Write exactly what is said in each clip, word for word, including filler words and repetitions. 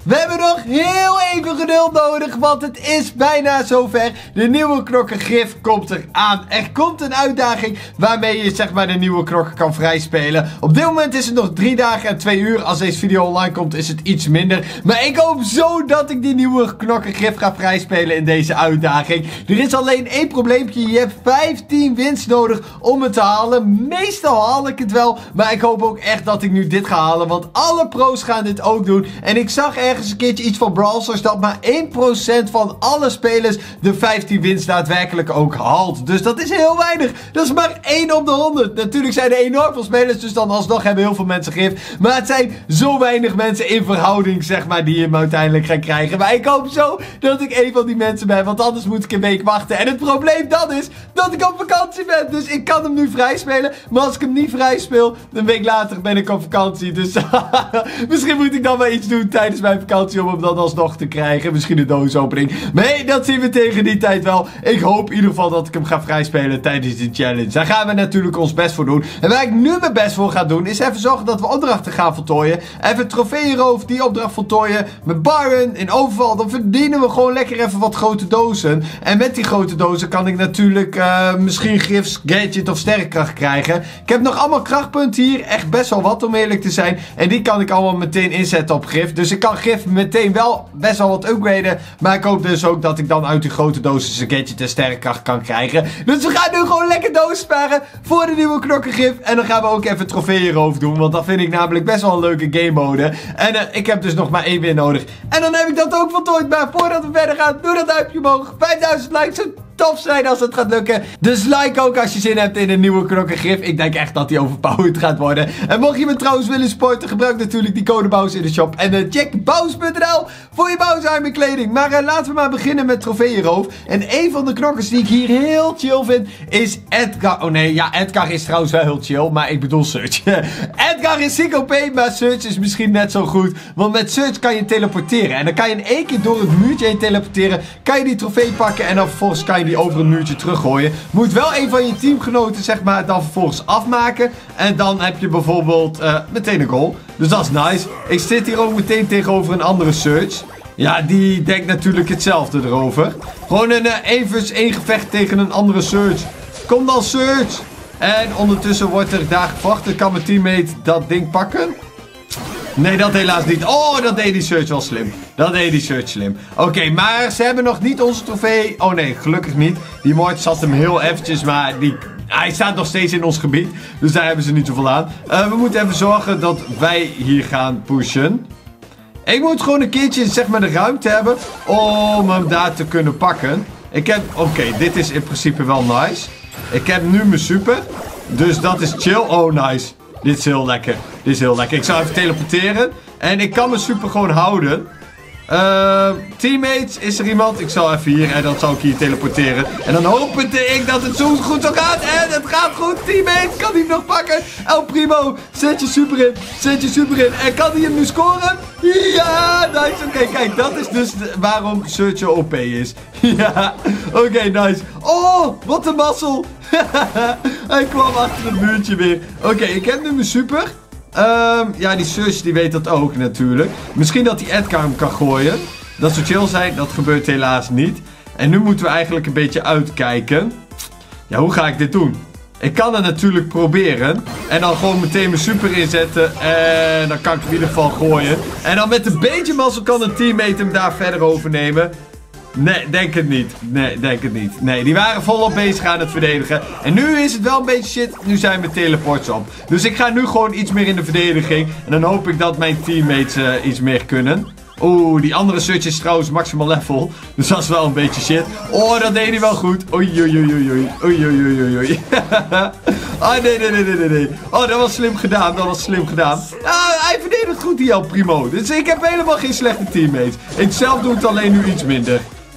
We hebben nog heel even geduld nodig, want het is bijna zover. De nieuwe knokkengriff komt eraan. Er komt een uitdaging waarmee je zeg maar de nieuwe knokker kan vrijspelen. Op dit moment is het nog drie dagen en twee uur. Als deze video online komt is het iets minder. Maar ik hoop zo dat ik die nieuwe knokkengriff ga vrijspelen in deze uitdaging. Er is alleen één probleempje. Je hebt vijftien wins nodig om het te halen. Meestal haal ik het wel, maar ik hoop ook echt dat ik nu dit ga halen. Want alle pro's gaan dit ook doen. En ik zag er ergens een keertje iets van Brawl Stars dat maar één procent van alle spelers de vijftien wins daadwerkelijk ook haalt. Dus dat is heel weinig. Dat is maar één op de honderd. Natuurlijk zijn er enorm veel spelers, dus dan alsnog hebben heel veel mensen gif. Maar het zijn zo weinig mensen in verhouding, zeg maar, die hem uiteindelijk gaan krijgen. Maar ik hoop zo dat ik één van die mensen ben, want anders moet ik een week wachten. En het probleem dan is dat ik op vakantie ben. Dus ik kan hem nu vrij spelen. Maar als ik hem niet vrij speel, een week later ben ik op vakantie. Dus misschien moet ik dan wel iets doen tijdens mijn vakantie om hem dan alsnog te krijgen. Misschien een doosopening. Maar hey, dat zien we tegen die tijd wel. Ik hoop in ieder geval dat ik hem ga vrijspelen tijdens de challenge. Daar gaan we natuurlijk ons best voor doen. En waar ik nu mijn best voor ga doen, is even zorgen dat we opdrachten gaan voltooien. Even trofeeënroof, die opdracht voltooien. Met Baron in overval. Dan verdienen we gewoon lekker even wat grote dozen. En met die grote dozen kan ik natuurlijk uh, misschien gifs, gadget of sterrenkracht krijgen. Ik heb nog allemaal krachtpunten hier. Echt best wel wat om eerlijk te zijn. En die kan ik allemaal meteen inzetten op gif. Dus ik kan gif meteen wel best wel wat upgraden. Maar ik hoop dus ook dat ik dan uit die grote dozen zijn gadget en sterrenkracht kan krijgen. Dus we gaan nu gewoon lekker dozen sparen voor de nieuwe knokkengriff. En dan gaan we ook even trofeeënroof doen. Want dat vind ik namelijk best wel een leuke game mode. En uh, ik heb dus nog maar één win nodig. En dan heb ik dat ook voltooid. Maar voordat we verder gaan, doe dat duimpje omhoog. vijfduizend likes. Zou tof zijn als het gaat lukken. Dus like ook als je zin hebt in een nieuwe knokkengriff. Ik denk echt dat die overpowered gaat worden. En mocht je me trouwens willen supporten, gebruik natuurlijk die code BOUWS in de shop. En uh, check bouws punt n l voor je BOUWS kleding. Maar uh, laten we maar beginnen met trofeeënroof. En een van de knokkers die ik hier heel chill vind, is Edgar. Oh nee, ja, Edgar is trouwens wel heel chill. Maar ik bedoel Search. Edgar is ziek O P, maar Search is misschien net zo goed. Want met Search kan je teleporteren. En dan kan je in één keer door het muurtje heen teleporteren. Kan je die trofee pakken en dan vervolgens kan je die over een muurtje teruggooien. Moet wel een van je teamgenoten zeg maar dan vervolgens afmaken. En dan heb je bijvoorbeeld uh, meteen een goal. Dus dat is nice. Ik zit hier ook meteen tegenover een andere Search. Ja, die denkt natuurlijk hetzelfde erover. Gewoon een één versus één gevecht tegen een andere Search. Kom dan Search. En ondertussen wordt er daar gevochten. Kan mijn teammate dat ding pakken? Nee, dat helaas niet. Oh, dat deed die Search wel slim. Dat deed die Search slim. Oké, okay, maar ze hebben nog niet onze trofee. Oh nee, gelukkig niet. Die moord zat hem heel eventjes, maar die... hij staat nog steeds in ons gebied. Dus daar hebben ze niet zoveel aan. Uh, we moeten even zorgen dat wij hier gaan pushen. Ik moet gewoon een keertje zeg maar de ruimte hebben om hem daar te kunnen pakken. Ik heb... Oké, okay, dit is in principe wel nice. Ik heb nu mijn super. Dus dat is chill. Oh, nice. Dit is heel lekker. Dit is heel lekker. Ik zal even teleporteren. En ik kan mijn super gewoon houden. Uh, teammates, is er iemand? Ik zal even hier en dan zal ik hier teleporteren. En dan hoop ik dat het zo goed zo gaat. En het gaat goed. Teammates, kan hij hem nog pakken? El Primo, zet je super in. Zet je super in. En kan hij hem nu scoren? Ja, nice. Oké, okay, kijk, dat is dus de, waarom Search zo O P is. Ja, oké, okay, nice. Oh, wat een mazzel. Hij kwam achter het muurtje weer. Oké, okay, ik heb nu mijn super. Um, ja, die Search die weet dat ook natuurlijk. Misschien dat die Edgar hem kan gooien. Dat zou chill zijn, dat gebeurt helaas niet. En nu moeten we eigenlijk een beetje uitkijken. Ja, hoe ga ik dit doen? Ik kan het natuurlijk proberen. En dan gewoon meteen mijn super inzetten. En dan kan ik hem in ieder geval gooien. En dan met een beetje mazzel kan een teammate hem daar verder overnemen. Nee, denk het niet. Nee, denk het niet. Nee, die waren volop bezig aan het verdedigen. En nu is het wel een beetje shit. Nu zijn mijn teleports op. Dus ik ga nu gewoon iets meer in de verdediging. En dan hoop ik dat mijn teammates uh, iets meer kunnen. Oeh, die andere Search is trouwens maximal level. Dus dat is wel een beetje shit. Oh, dat deed hij wel goed. Oei, oei, oei, oei. Oei, oei, oei, oei. Oh, nee, nee, nee, nee, nee. Oh, dat was slim gedaan. Dat was slim gedaan. Ah, hij verdedigt goed, die El Primo. Dus ik heb helemaal geen slechte teammates. Ik zelf doe het alleen nu iets minder.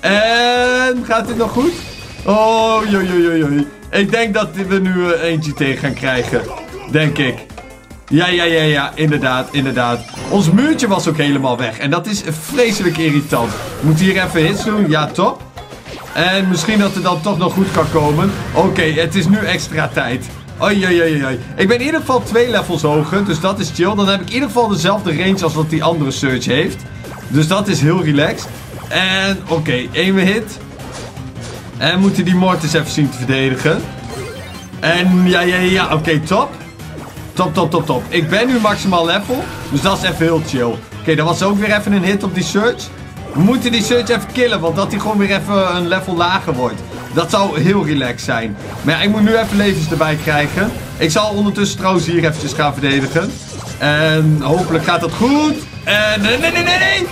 En gaat dit nog goed? Oh, joi, joi, joi. Ik denk dat we nu uh, eentje tegen gaan krijgen. Denk ik. Ja, ja, ja, ja. Inderdaad, inderdaad. Ons muurtje was ook helemaal weg. En dat is vreselijk irritant. Moet hier even hits doen. Ja, top. En misschien dat het dan toch nog goed kan komen. Oké, okay, het is nu extra tijd. Oei, oei, oei, oei. Ik ben in ieder geval twee levels hoger. Dus dat is chill. Dan heb ik in ieder geval dezelfde range als wat die andere Search heeft. Dus dat is heel relaxed. En oké, okay, één hit. En moeten die Mortis even zien te verdedigen. En ja, ja, ja, oké, okay, top. Top, top, top, top. Ik ben nu maximaal level. Dus dat is even heel chill. Oké, okay, dat was ook weer even een hit op die Surge. We moeten die Surge even killen, want dat die gewoon weer even een level lager wordt. Dat zou heel relaxed zijn. Maar ja, ik moet nu even levens erbij krijgen. Ik zal ondertussen trouwens hier eventjes gaan verdedigen. En hopelijk gaat dat goed. En nee, nee, nee, nee, nee.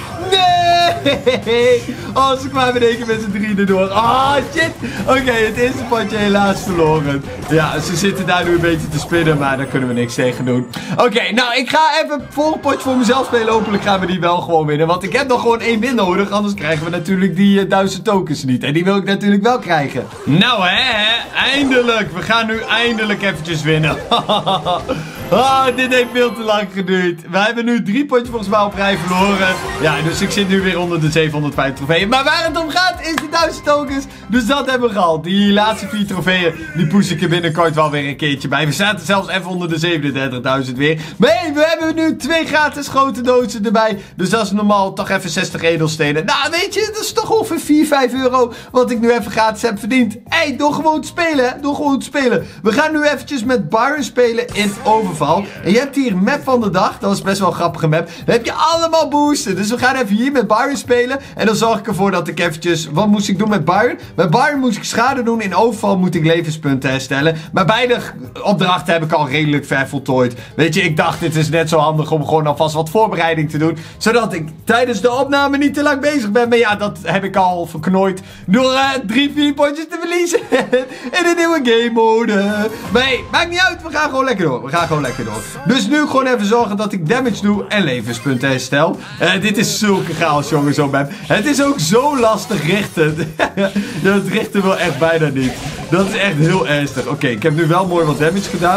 Nee! Oh, ze kwamen in één keer met z'n drieën erdoor. Oh, shit. Oké, okay, het eerste potje helaas verloren. Ja, ze zitten daar nu een beetje te spinnen, maar daar kunnen we niks tegen doen. Oké, okay, nou, ik ga even het volgende potje voor mezelf spelen. Hopelijk gaan we die wel gewoon winnen. Want ik heb nog gewoon één win nodig. Anders krijgen we natuurlijk die uh, duizend tokens niet. En die wil ik natuurlijk wel krijgen. Nou, hè, hè. Eindelijk. We gaan nu eindelijk eventjes winnen. Oh, dit heeft veel te lang geduurd. We hebben nu drie potjes volgens mij op rij verloren. Ja, dus ik zit nu weer onder de zevenhonderdvijf trofeeën. Maar waar het om gaat is de duizend tokens. Dus dat hebben we gehaald. Die laatste vier trofeeën, die push ik er binnenkort wel weer een keertje bij. We zaten zelfs even onder de zevenendertigduizend weer. Maar hey, we hebben nu twee gratis grote dozen erbij. Dus dat is normaal toch even zestig edelstenen. Nou, weet je, dat is toch ongeveer vier, vijf euro wat ik nu even gratis heb verdiend. Hé, hey, door gewoon te spelen, hè. Door gewoon te spelen. We gaan nu eventjes met Byron spelen in Overval. En je hebt hier een map van de dag. Dat is best wel een grappige map. Dan heb je allemaal boosten. Dus we gaan even hier met Byron spelen. En dan zorg ik ervoor dat ik eventjes... Wat moest ik doen met Byron? Met Byron moest ik schade doen. In Overval moet ik levenspunten herstellen. Maar beide opdrachten heb ik al redelijk ver voltooid. Weet je, ik dacht dit is net zo handig om gewoon alvast wat voorbereiding te doen. Zodat ik tijdens de opname niet te lang bezig ben. Maar ja, dat heb ik al verknooid. Door uh, drie, vier potjes te verliezen. In een nieuwe game mode. Maar hey, maakt niet uit. We gaan gewoon lekker door. We gaan gewoon lekker door. Dus nu gewoon even zorgen dat ik damage doe en levenspunten herstel. Uh, dit is zulke chaos, jongens, zo'n map. Het is ook zo lastig richten. Dat richten wil echt bijna niet. Dat is echt heel ernstig. Oké, okay, ik heb nu wel mooi wat damage gedaan.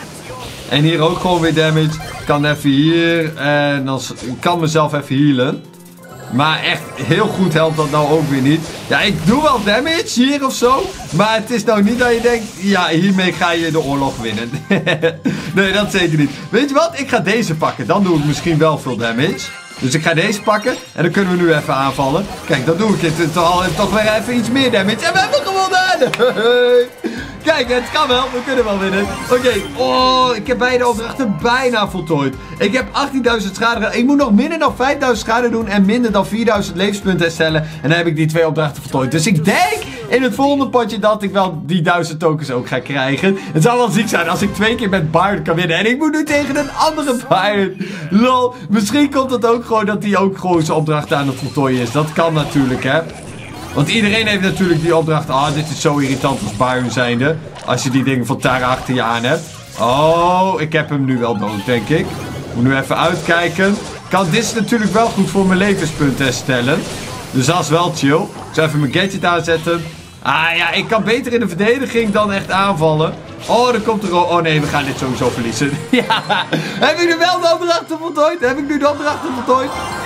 En hier ook gewoon weer damage. Ik kan even hier. En dan ik kan mezelf even healen. Maar echt heel goed helpt dat nou ook weer niet. Ja, ik doe wel damage hier of zo. Maar het is nou niet dat je denkt... Ja, hiermee ga je de oorlog winnen. Nee, dat zeker niet. Weet je wat? Ik ga deze pakken. Dan doe ik misschien wel veel damage. Dus ik ga deze pakken. En dan kunnen we nu even aanvallen. Kijk, dan doe ik het. Toch weer even iets meer damage. En we hebben gewonnen! Kijk, het kan wel. We kunnen wel winnen. Oké. Okay. Oh, ik heb beide opdrachten bijna voltooid. Ik heb achttienduizend schade gedaan. Ik moet nog minder dan vijfduizend schade doen. En minder dan vierduizend levenspunten herstellen. En dan heb ik die twee opdrachten voltooid. Dus ik denk in het volgende potje dat ik wel die duizend tokens ook ga krijgen. Het zou wel ziek zijn als ik twee keer met Byron kan winnen. En ik moet nu tegen een andere Byron. Lol. Misschien komt het ook gewoon dat hij ook gewoon zijn opdrachten aan het voltooien is. Dat kan natuurlijk, hè. Want iedereen heeft natuurlijk die opdracht. Ah, dit is zo irritant als Byron zijnde. Als je die dingen van Tara achter je aan hebt. Oh, ik heb hem nu wel dood, denk ik. Moet nu even uitkijken. Kan, dit is natuurlijk wel goed voor mijn levenspunten herstellen. Dus dat is wel chill. Ik zal even mijn gadget aanzetten. Ah ja, ik kan beter in de verdediging dan echt aanvallen. Oh, dan komt er... Oh nee, we gaan dit sowieso verliezen. Ja. Heb ik nu wel de opdrachten voltooid? Heb ik nu de opdrachten voltooid?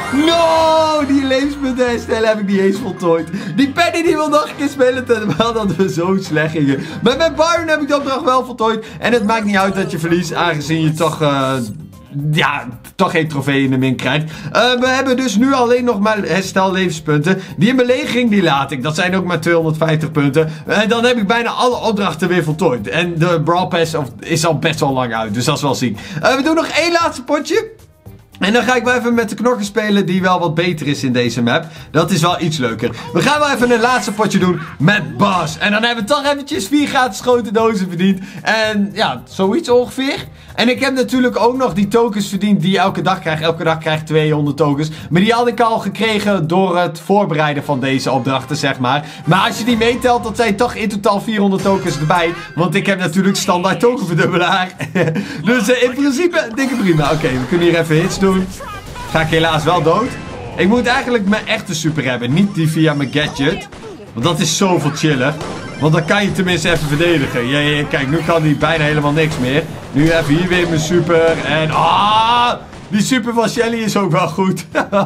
No! Die levenspunten herstellen heb ik niet eens voltooid. Die Penny die wil nog een keer spelen terwijl dat we zo slecht gingen. Maar met Byron heb ik de opdracht wel voltooid. En het maakt niet uit dat je verliest, aangezien je toch... Uh, ja, toch geen trofee in de min krijgt. Uh, we hebben dus nu alleen nog maar herstel levenspunten. Die in belegering die laat ik. Dat zijn ook maar tweehonderdvijftig punten. En dan heb ik bijna alle opdrachten weer voltooid. En de Brawl Pass is al best wel lang uit. Dus dat is wel ziek. Uh, we doen nog één laatste potje. En dan ga ik wel even met de knokken spelen die wel wat beter is in deze map. Dat is wel iets leuker. We gaan wel even een laatste potje doen met Bas. En dan hebben we toch eventjes vier gratis grote dozen verdiend. En ja, zoiets ongeveer. En ik heb natuurlijk ook nog die tokens verdiend die je elke dag krijgt. Elke dag krijg je tweehonderd tokens. Maar die had ik al gekregen door het voorbereiden van deze opdrachten, zeg maar. Maar als je die meetelt, dat zijn toch in totaal vierhonderd tokens erbij. Want ik heb natuurlijk standaard tokenverdubbelaar. Dus uh, in principe, dikke prima. Oké, okay, we kunnen hier even hits doen. Ga ik helaas wel dood. Ik moet eigenlijk mijn echte super hebben. Niet die via mijn gadget. Want dat is zoveel chiller. Want dan kan je tenminste even verdedigen. Ja, ja, kijk, nu kan hij bijna helemaal niks meer. Nu even hier weer mijn super. En ah, die super van Shelly is ook wel goed.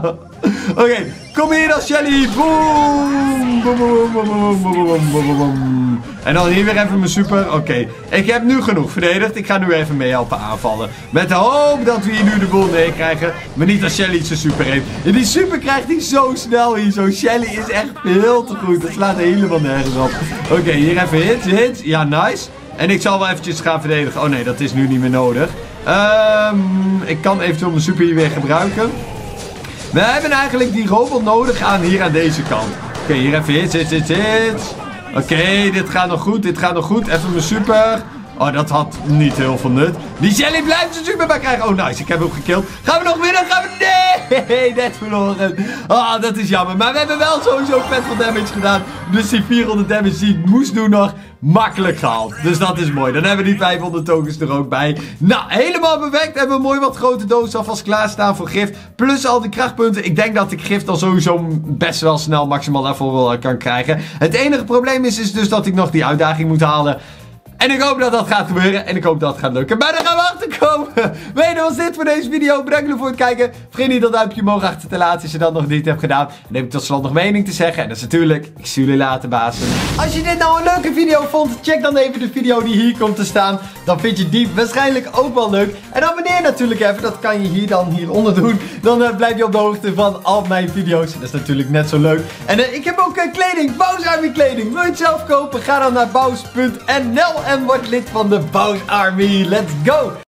Oké, okay, kom hier dan, Shelly. Boom. Boom, boom, boom, boom, boom, boom, boom, boom. En dan hier weer even mijn super. Oké, okay. Ik heb nu genoeg verdedigd. Ik ga nu even mee helpen aanvallen. Met de hoop dat we hier nu de boel meekrijgen. Maar niet als Shelly zijn super heeft. En die super krijgt hij zo snel hier zo. Shelly is echt veel te goed. Dat slaat helemaal nergens op. Oké, okay, hier even hits, hits. Ja, nice. En ik zal wel eventjes gaan verdedigen. Oh nee, dat is nu niet meer nodig. Um, ik kan eventueel mijn super hier weer gebruiken. We hebben eigenlijk die robot nodig aan hier aan deze kant. Oké, okay, hier even hits, hits, hits, hits. Oké, okay, dit gaat nog goed, dit gaat nog goed. Even mijn super. Oh, dat had niet heel veel nut. Die Shelly blijft zijn super bij krijgen. Oh, nice, ik heb hem gekild. Gaan we nog winnen? Gaan we... Nee, net verloren. Ah, oh, dat is jammer. Maar we hebben wel sowieso vet veel damage gedaan. Dus die vierhonderd damage die ik moest doen nog makkelijk gehaald. Dus dat is mooi. Dan hebben we die vijfhonderd tokens er ook bij. Nou, helemaal perfect. Hebben we mooi wat grote dozen alvast klaarstaan voor gift. Plus al die krachtpunten. Ik denk dat ik gift dan sowieso best wel snel maximaal level kan krijgen. Het enige probleem is, is dus dat ik nog die uitdaging moet halen. En ik hoop dat dat gaat gebeuren. En ik hoop dat het gaat lukken. Maar daar gaan we achter komen. Weet je, was dit voor deze video. Bedankt jullie voor het kijken. Vergeet niet dat duimpje omhoog achter te laten als je dat nog niet hebt gedaan. En dan heb ik tot slot nog mening te zeggen. En dat is natuurlijk, ik zie jullie later, bazen. Als je dit nou een leuke video vond, check dan even de video die hier komt te staan. Dan vind je die waarschijnlijk ook wel leuk. En abonneer natuurlijk even. Dat kan je hier dan hieronder doen. Dan uh, blijf je op de hoogte van al mijn video's. Dat is natuurlijk net zo leuk. En uh, ik heb ook uh, kleding. Bows Army kleding. Wil je het zelf kopen? Ga dan naar bows punt n l. En word lid van de Bows Army. Let's go!